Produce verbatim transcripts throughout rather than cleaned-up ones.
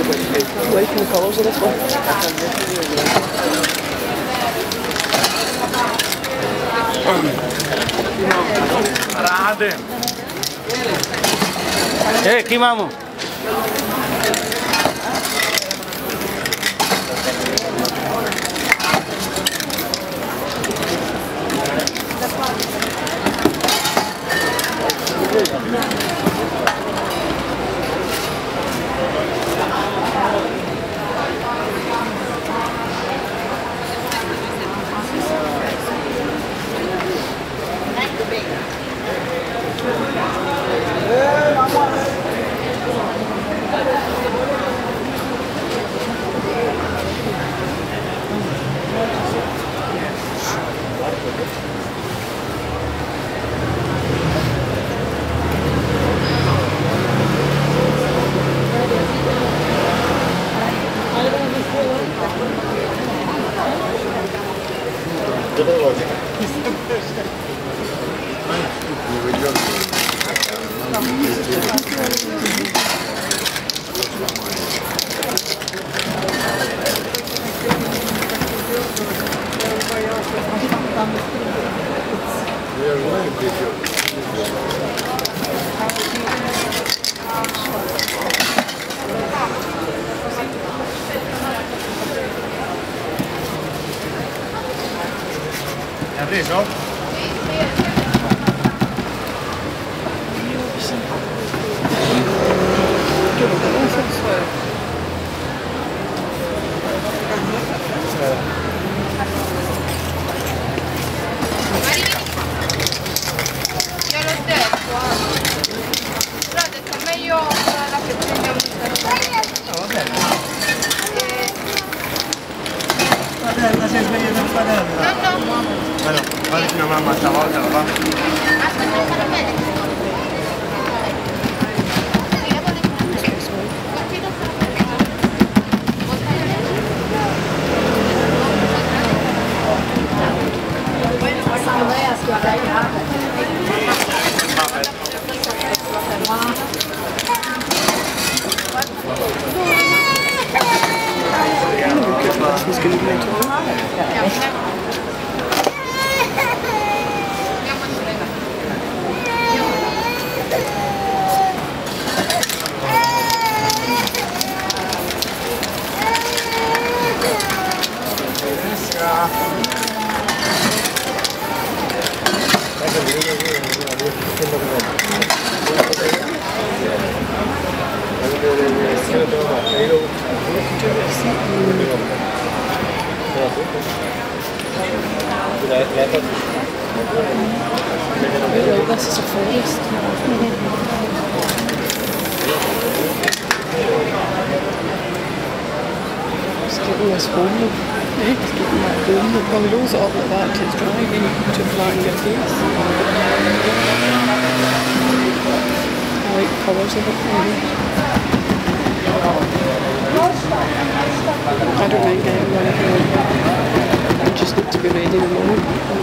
Liking the colours of this one. Rade. Eh, chi mamu? Hai preso? Io l'ho detto, però ho detto meglio la che prendiamo No, va bene. Padella, sei svegliato in padella? No, no. Ma no, vale fino a mamma stavolta, lo fa? Aspetta, fare bene. He's going to go into it. Really, this is a forest. It's getting this home. Eh? It's getting that home. Well, we rolls it up like that till it's dry, then you can put it flat and get a face. I like the colours of it. I don't mind getting one of them. I just need to be ready in a moment.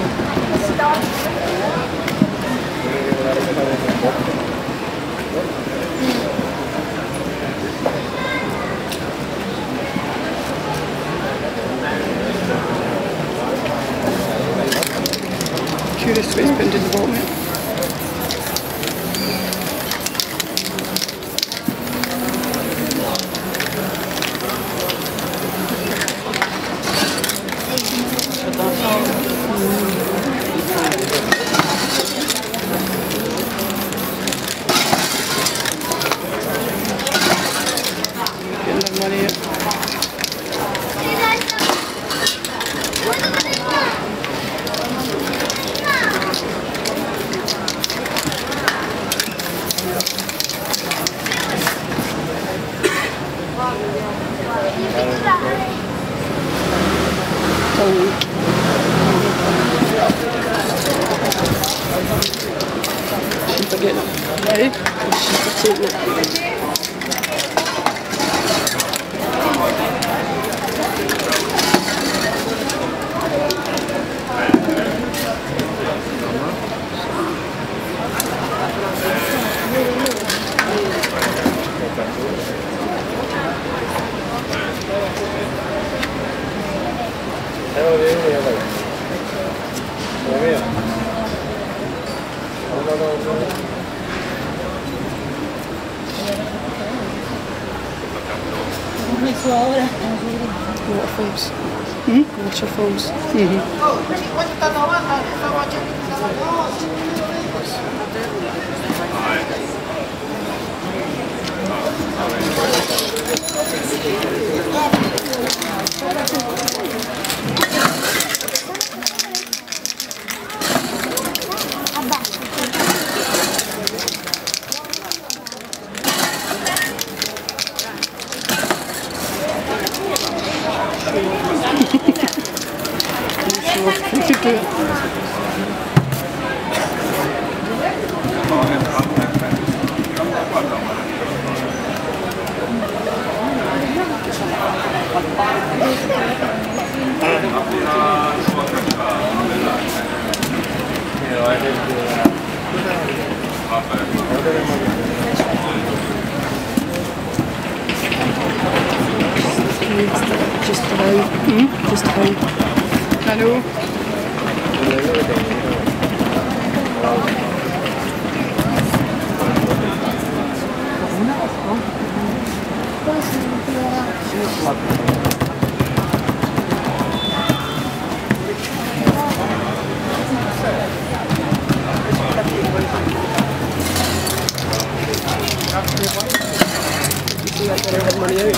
Curious what he's put into the bottom here. Getting their money out. She's forgetting it, right? She's forgetting it. Waterfalls. Hmm? Waterfalls. Mm-hmm. Just about. Hmm? Just about. I know. You see, I better have money out.